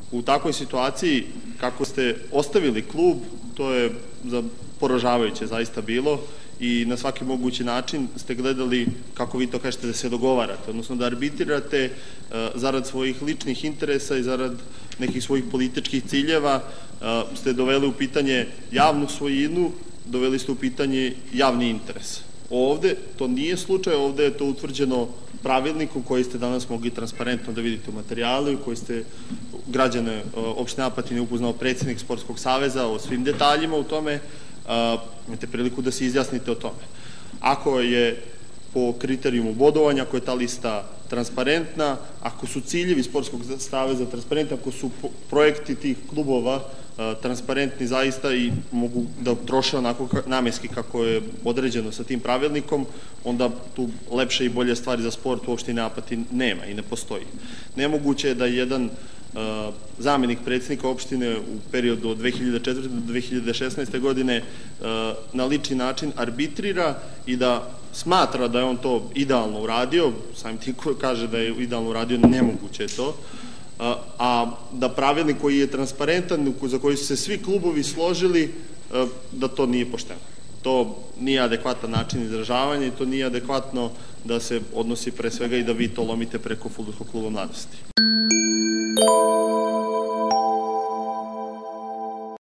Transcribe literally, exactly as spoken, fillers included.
U takvoj situaciji, kako ste ostavili klub, to je poražavajuće zaista bilo i na svaki mogući način ste gledali, kako vi to kažete, da se dogovarate, odnosno da arbitrirate zarad svojih ličnih interesa i zarad nekih svojih političkih ciljeva, ste doveli u pitanje javnu svojinu, doveli ste u pitanje javni interes. Ovde to nije slučaj, ovde je to utvrđeno pravilnikom koji ste danas mogli transparentno da vidite u materijalu i koji ste građane opštine Apatin upoznao predsjednik Sportskog saveza o svim detaljima u tome, imate priliku da se izjasnite o tome. Ako je po kriterijumu bodovanja, ako je ta lista transparentna, ako su ciljevi Sportskog saveza transparentni, ako su projekti tih klubova transparentni zaista i mogu da troše onako namenski kako je određeno sa tim pravilnikom, onda tu lepše i bolje stvari za sport u opštini Apatin nema i ne postoji. Nemoguće je da jedan zamenik predsjednika opštine u periodu od dve hiljade četvrte do dve hiljade šesnaeste godine na lični način arbitrira i da smatra da je on to idealno uradio, samim tim ko kaže da je idealno uradio, nemoguće je to, a da pravilnik koji je transparentan, za koji su se svi klubovi složili, da to nije pošteno. To nije adekvatan način izražavanja i to nije adekvatno da se odnosi pre svega i da vi to lomite preko Fudbalskog kluba Mladosti.